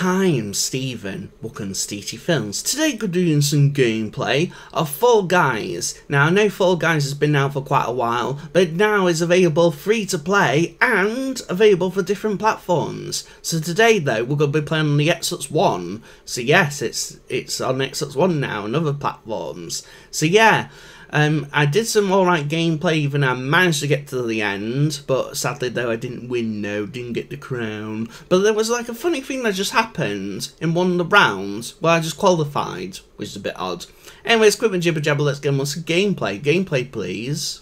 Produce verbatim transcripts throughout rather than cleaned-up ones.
Hi, I'm Stephen, welcome to Steety Films. Today we're doing some gameplay of Fall Guys. Now I know Fall Guys has been out for quite a while, but now is available free to play and available for different platforms. So today though, we're going to be playing on the Xbox One. So yes, it's it's on Xbox One now and other platforms. So yeah. Um, I did some alright gameplay, even I managed to get to the end, but sadly though I didn't win, no, didn't get the crown. But there was like a funny thing that just happened in one of the rounds where I just qualified, which is a bit odd. Anyways, quick and jibber jabber, let's get on with gameplay. Gameplay please.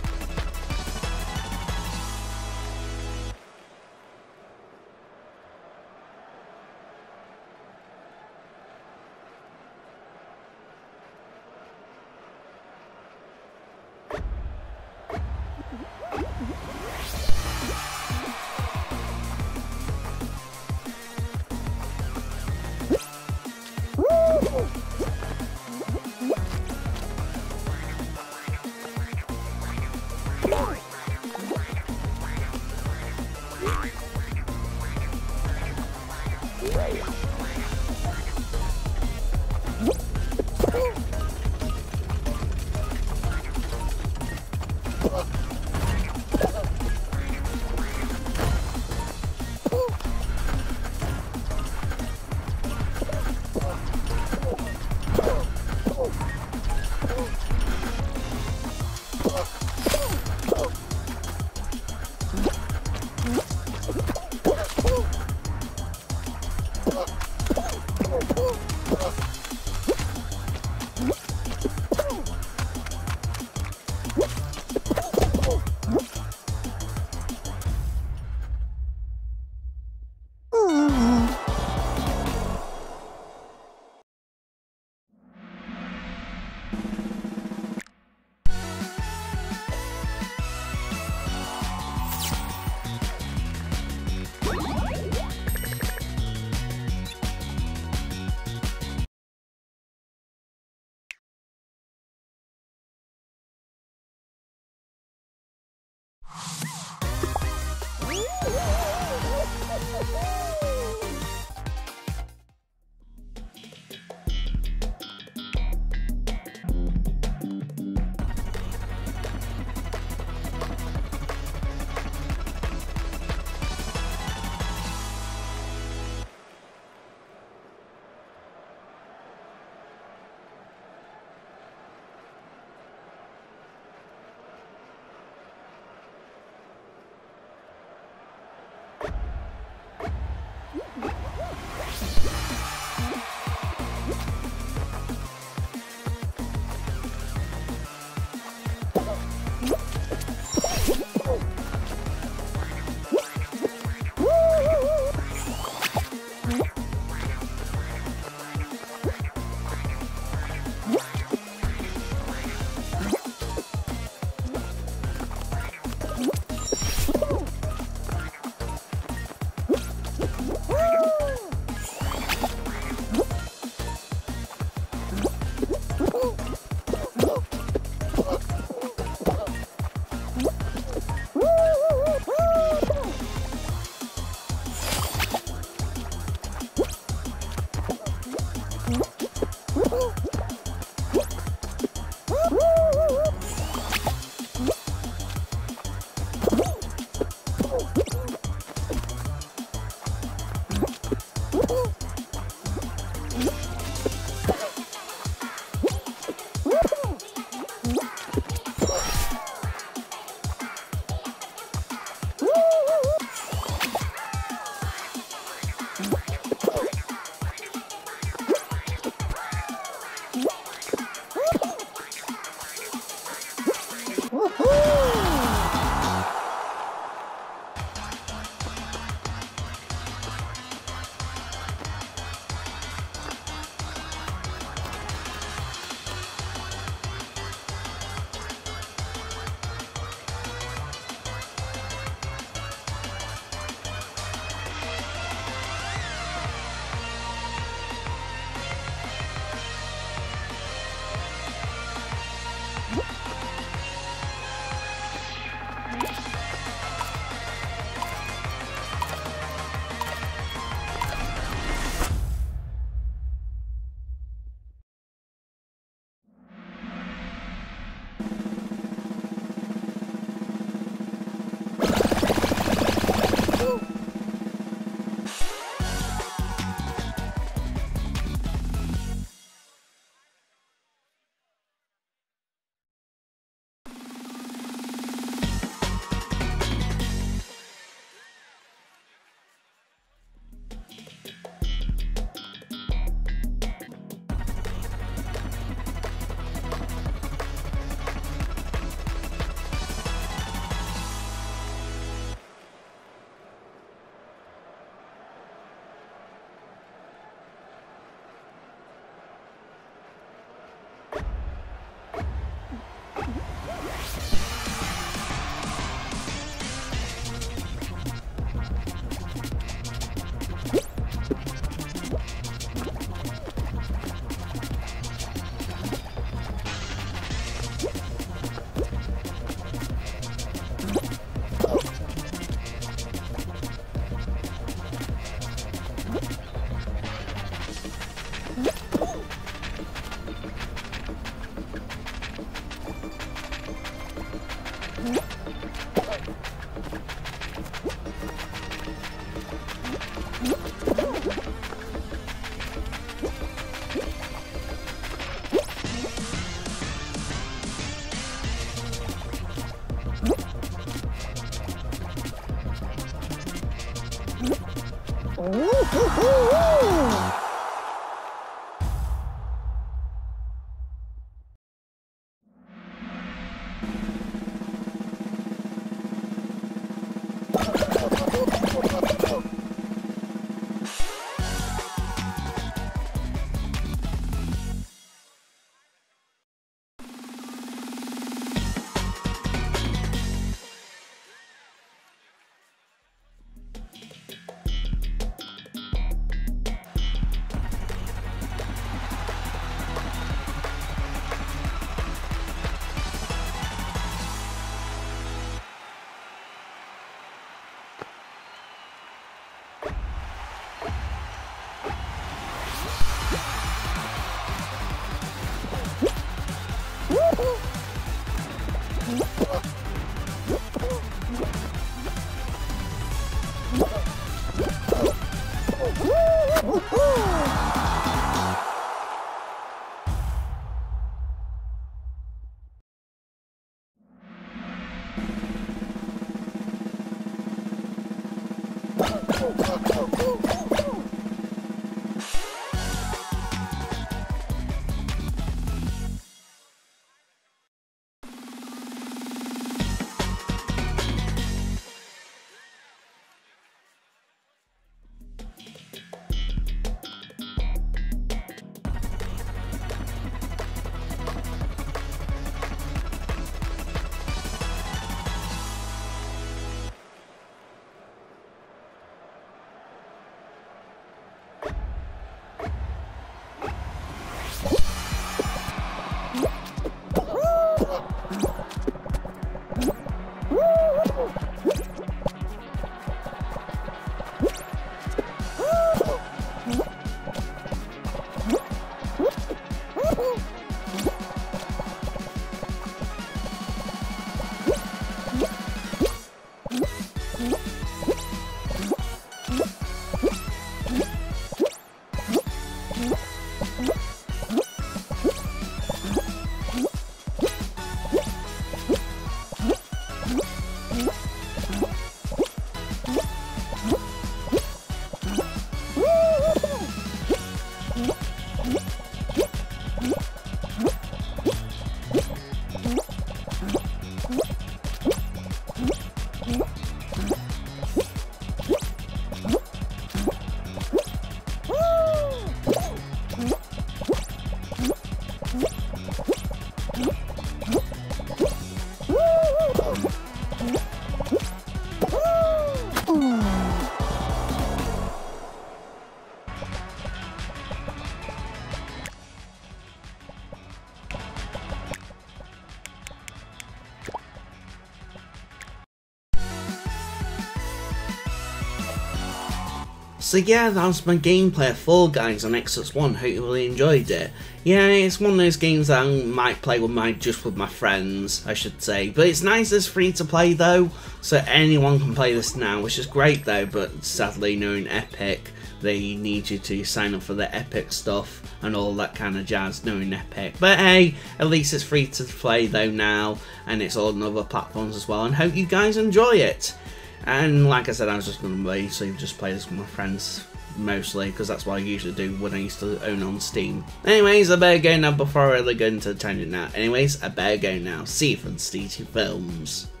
So yeah, that was my gameplay of Fall Guys on Xbox One. Hope you really enjoyed it. Yeah, it's one of those games that I might play with my just with my friends, I should say. But it's nice it's free to play though, so anyone can play this now, which is great though. But sadly, knowing Epic, they need you to sign up for the Epic stuff and all that kind of jazz, knowing Epic. But hey, at least it's free to play though now, and it's on other platforms as well. And hope you guys enjoy it. And like I said, I was just going to basically just play this with my friends mostly, because that's what I usually do when I used to own on Steam. Anyways, I better go now before I really go into the tangent now. Anyways, I better go now. See you from Steety Films.